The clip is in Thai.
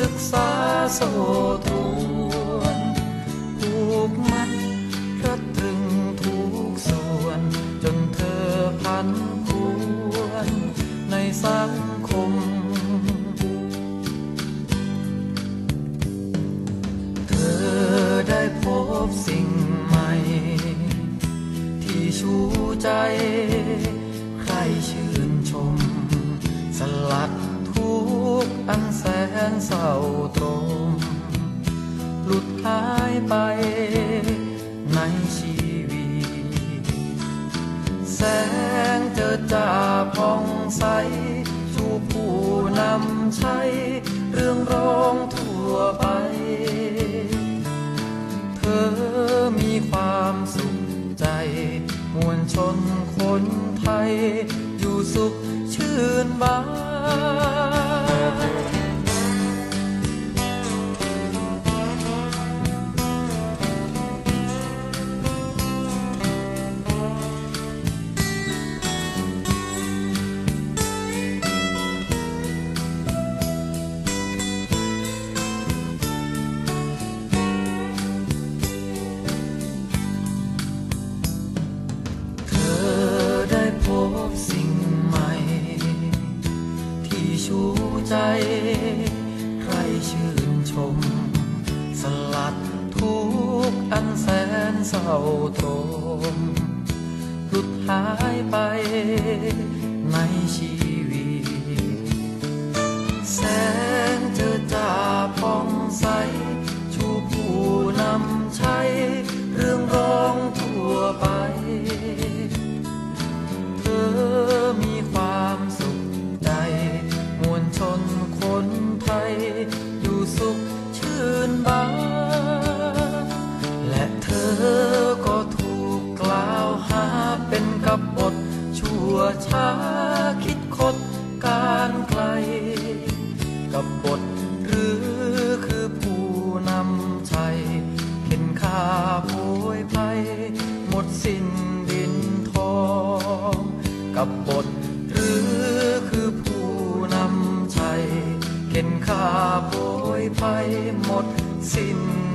ศึกษาโซ่ตรวนผูกมัดรัดตรึงทุกส่วนจนเธอพันควรในสังคมเธอได้พบสิ่งใหม่ที่ชูใจใครชื่นชมสลัดทุกอันแสนเศร้าตรมหลุดหายไปในชีวิตแสงเจิดจ้าผ่องใสชูผู้นำใช้เรื่องร้องทั่วไปเธอมีความสุขใจมวลชนคนไทยอยู่สุขชื่นบานชูใจใครชื่นชมสลัดทุกอันแสนเศร้าตรมหลุดหายไปในชีวิตแสงเจิดจ้าผ่องใสชูผู้นำใช้เรื่องร้องทั่วไปเธอมีความสุขใจมวลชนคนไทยอยู่สุขชื่นบานและเธอก็ถูกกล่าวหาเป็นกบฏชั่วช้าคิดคดการไกลกบฏหรือคือผู้นำชัยเข็นฆ่าโผยภัยหมดสิ้นดินทองกบฏหรือคือผู้นำชัยเข็นฆ่าโผยภัยหมดสิ้น